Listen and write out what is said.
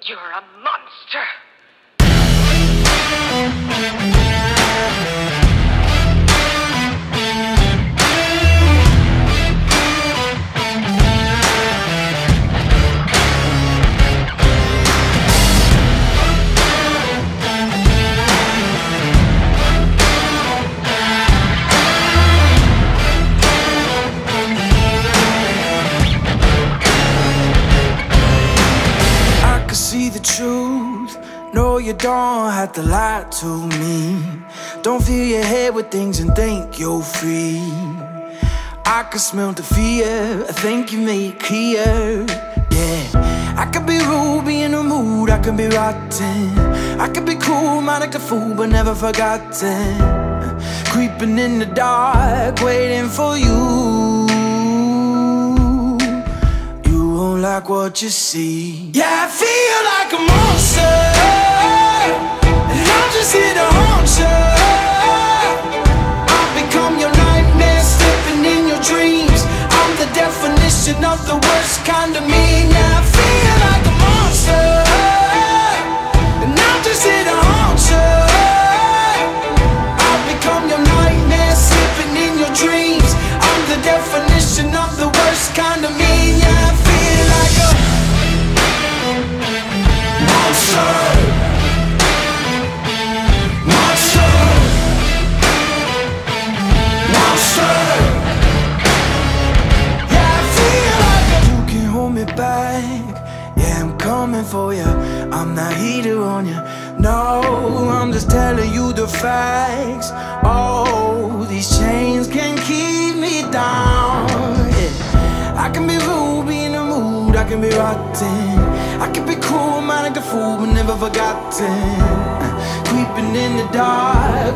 You're a monster! See the truth, no you don't have to lie to me. Don't fill your head with things and think you're free. I can smell the fear, I think you made it clear. Yeah, I could be rude, be in the mood, I could be rotten. I could be cool, might act a fool, but never forgotten. Creeping in the dark, waiting for you. Won't like what you see. Yeah, I feel like a monster, and I'm just here to haunt you. I've become your nightmare, slipping in your dreams. I'm the definition of the worst kind of me. Yeah, I feel like a monster, and I'm just here to haunt you. I've become your nightmare, slipping in your dreams. I'm the definition of the worst kind of me. Yeah, I feel like a monster. Monster. Monster. Yeah, I feel like you can hold me back. Yeah, I'm coming for you. I'm not heated on you. No, I'm just telling you the facts. Oh, these chains can keep me down. Yeah. I can be rude, be in the mood, I can be rotten. I can be cool, mind like a fool, but never forgotten. Creeping in the dark,